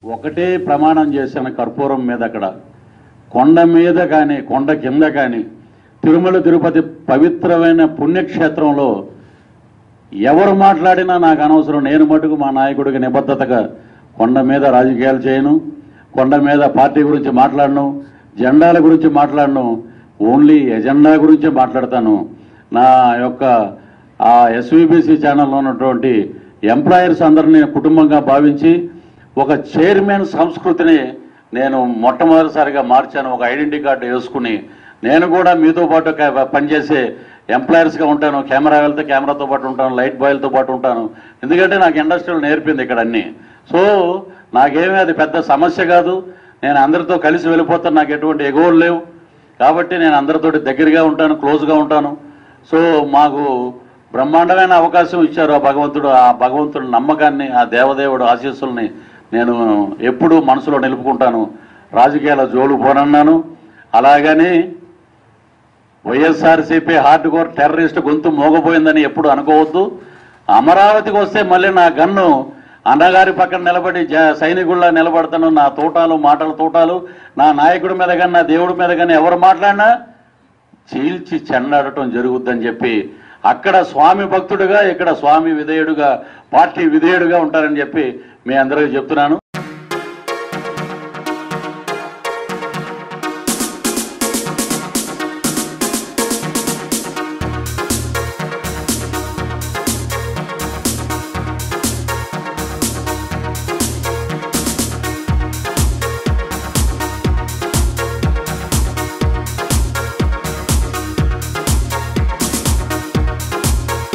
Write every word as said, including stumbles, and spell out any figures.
ఒకటే ప్రమాణం చేశాను కర్పూరం మీద. అక్కడ కొండ మీద కానీ కొండ కింద కానీ తిరుమల తిరుపతి పవిత్రమైన పుణ్యక్షేత్రంలో ఎవరు మాట్లాడినా నాకు అనవసరం. నేను మటుకు మా నాయకుడికి నిబద్ధతగా కొండ మీద రాజకీయాలు చేయను, కొండ మీద పార్టీ గురించి మాట్లాడను, జెండాల గురించి మాట్లాడను, ఓన్లీ ఎజెండా గురించి మాట్లాడతాను. నా యొక్క ఆ ఎస్వీబీసీ ఛానల్లో ఉన్నటువంటి ఎంప్లాయర్స్ అందరినీ కుటుంబంగా భావించి ఒక చైర్మన్ సంస్కృతిని నేను మొట్టమొదటిసారిగా మార్చాను. ఒక ఐడెంటిటీ కార్డు వేసుకుని నేను కూడా మీతో పాటు పనిచేసే ఎంప్లాయర్స్గా ఉంటాను. కెమెరా వెళ్తే కెమెరాతో పాటు ఉంటాను, లైట్ బాయ్లతో పాటు ఉంటాను. ఎందుకంటే నాకు ఇండస్ట్రీలో నేర్పింది ఇక్కడ అన్నీ. సో నాకేమీ అది పెద్ద సమస్య కాదు. నేను అందరితో కలిసి వెళ్ళిపోతాను, నాకు ఎటువంటి ఎగోలు లేవు. కాబట్టి నేను అందరితోటి దగ్గరగా ఉంటాను, క్లోజ్గా ఉంటాను. సో మాకు బ్రహ్మాండమైన అవకాశం ఇచ్చారు ఆ భగవంతుడు. ఆ భగవంతుడి నమ్మకాన్ని, ఆ దేవదేవుడు ఆశీస్సుల్ని నేను ఎప్పుడూ మనసులో నిలుపుకుంటాను. రాజకీయాల జోలు పోనన్నాను. అలాగని వైఎస్ఆర్సీపీ హార్డ్ కోర్ టెర్రరిస్ట్ గొంతు మోగపోయిందని ఎప్పుడు అనుకోవద్దు. అమరావతికి వస్తే మళ్ళీ నా గన్ను అన్నగారి పక్కన నిలబడి సైనికుల్లా నిలబడతాను. నా తోటాలు మాటల తోటాలు నా నాయకుడి మీద కానీ నా దేవుడి మీద కానీ ఎవరు మాట్లాడినా చీల్చి చెండాడటం జరుగుద్దని చెప్పి అక్కడ స్వామి భక్తుడిగా, ఇక్కడ స్వామి విధేయుడుగా, పార్టీ విధేయుడుగా ఉంటారని చెప్పి మీ అందరికీ చెప్తున్నాను.